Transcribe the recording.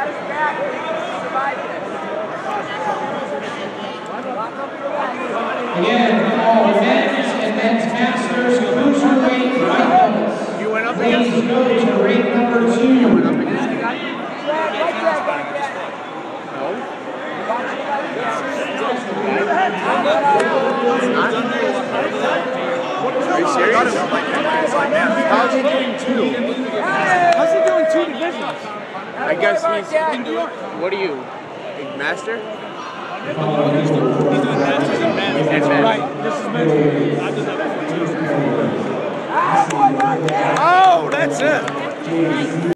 Again, all men's and men's masters, cruiserweight white belts. You went up against Please go to ring number 2. You went up against the guy? No. Are you serious? How's he doing 2? How's he doing 2 divisions? I guess he's... What are you? A master? He's doing masters and men's. That's right. This is men's. I did that before too. Oh, that's it.